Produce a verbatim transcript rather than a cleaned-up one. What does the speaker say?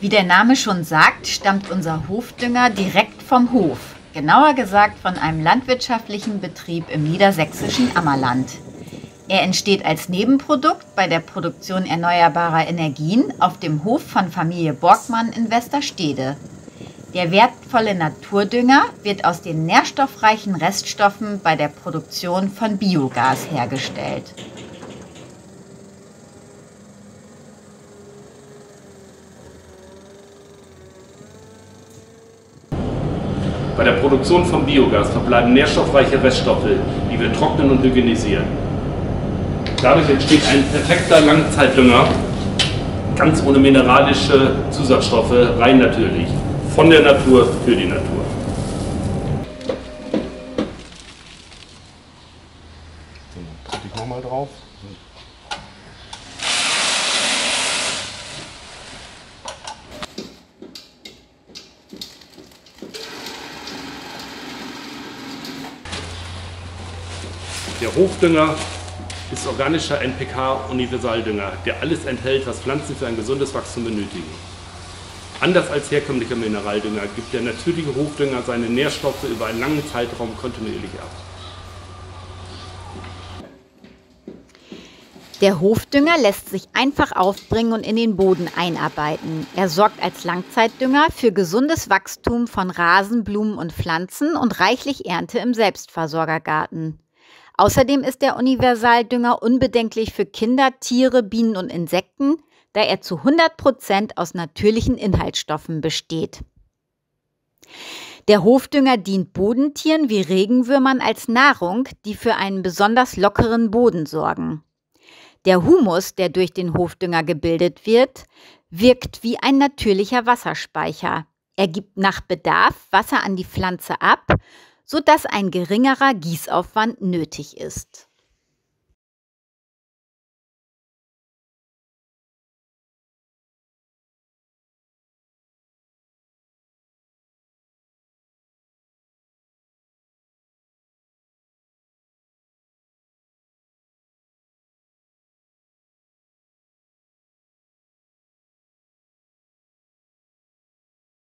Wie der Name schon sagt, stammt unser Hofdünger direkt vom Hof, genauer gesagt von einem landwirtschaftlichen Betrieb im niedersächsischen Ammerland. Er entsteht als Nebenprodukt bei der Produktion erneuerbarer Energien auf dem Hof von Familie Borgmann in Westerstede. Der wertvolle Naturdünger wird aus den nährstoffreichen Reststoffen bei der Produktion von Biogas hergestellt. Bei der Produktion von Biogas verbleiben nährstoffreiche Reststoffe, die wir trocknen und hygienisieren. Dadurch entsteht ein perfekter Langzeitdünger, ganz ohne mineralische Zusatzstoffe, rein natürlich. Von der Natur für die Natur. Dann drücke ich nochmal drauf. Der Hofdünger ist organischer N P K-Universaldünger, der alles enthält, was Pflanzen für ein gesundes Wachstum benötigen. Anders als herkömmlicher Mineraldünger gibt der natürliche Hofdünger seine Nährstoffe über einen langen Zeitraum kontinuierlich ab. Der Hofdünger lässt sich einfach aufbringen und in den Boden einarbeiten. Er sorgt als Langzeitdünger für gesundes Wachstum von Rasen, Blumen und Pflanzen und reichlich Ernte im Selbstversorgergarten. Außerdem ist der Universaldünger unbedenklich für Kinder, Tiere, Bienen und Insekten, da er zu hundert Prozent aus natürlichen Inhaltsstoffen besteht. Der Hofdünger dient Bodentieren wie Regenwürmern als Nahrung, die für einen besonders lockeren Boden sorgen. Der Humus, der durch den Hofdünger gebildet wird, wirkt wie ein natürlicher Wasserspeicher. Er gibt nach Bedarf Wasser an die Pflanze ab, sodass ein geringerer Gießaufwand nötig ist.